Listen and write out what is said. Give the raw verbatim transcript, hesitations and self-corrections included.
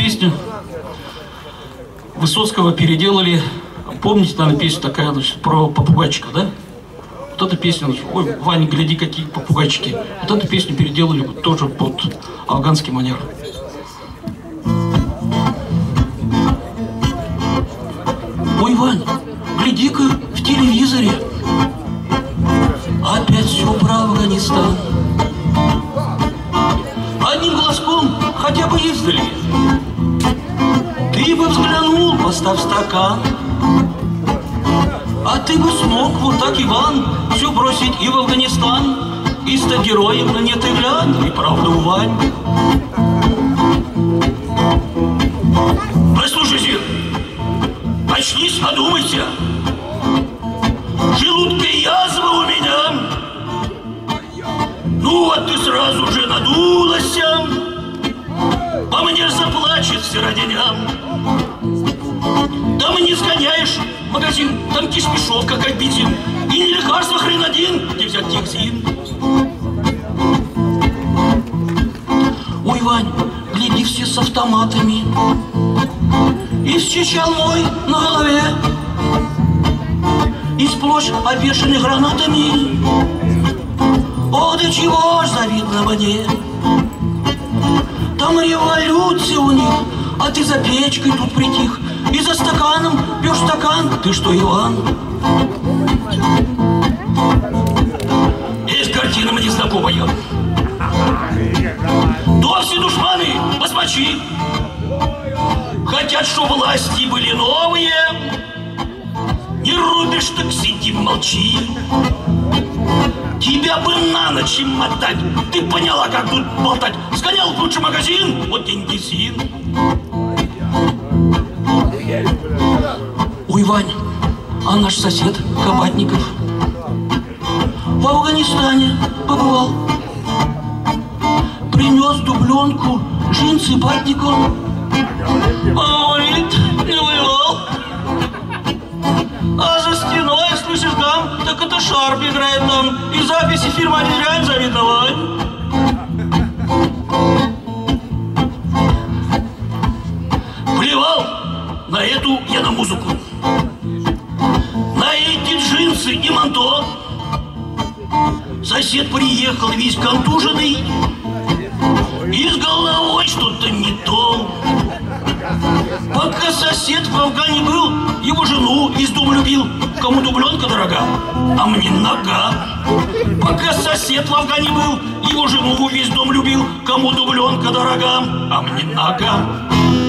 песню Высоцкого переделали. Помните, наверное, песня такая, значит, про попугайчика, да? Вот эту песню, значит, ой, Ваня, гляди, какие попугайчики. Вот эту песню переделали вот тоже под афганский манер. Ой, Вань, гляди-ка в телевизоре. Опять все про Афганистан. Одним глазком хотя бы издали. Ты бы взглянул, поставь стакан. А ты бы смог вот так, Иван, все бросить и в Афганистан, и стать героем, но нет, и глянь, и правда, Вань. Послушайте, очнись, одумайся. Желудка язва у меня. Ну, а ты сразу же надулась. По мне заплачет сиротиням. Там и не сгоняешь в магазин, там кишмешовка, как бензин. И не лекарство хрен один, где взять текзин. Ой, Вань, гляди, все с автоматами. И с чечалмой на голове. И сплошь обвешаны гранатами. О, до чего ж завидно мне. Там революция у них, а ты за печкой тут притих. И за стаканом пьешь стакан. Ты что, Иван? Есть картина мне знакомая. То все душманы, басмачи, хотят, чтобы власти были новые. Не рубишь, так сиди, молчи. Тебя бы на ночь им мотать. Ты поняла, как тут болтать. Сгонял в лучший магазин, вот деньги син. Ой, Вань, а наш сосед Кабатников в Афганистане побывал. Принес дубленку, джинсы батником. А говорит, не воевал. А за стеной, слышишь, там, так это Шарп играет там. И записи фильма реально завидно, Вань. Плевал на эту я на музыку. На эти джинсы и манто. Сосед приехал весь контуженный. И с головой что-то не то. Пока сосед в Афгане был, его жену из дома любил. Кому дубленка дорога, а мне нога. Пока сосед в Афгане был, его жену весь дом любил. Кому дубленка дорога, а мне нога.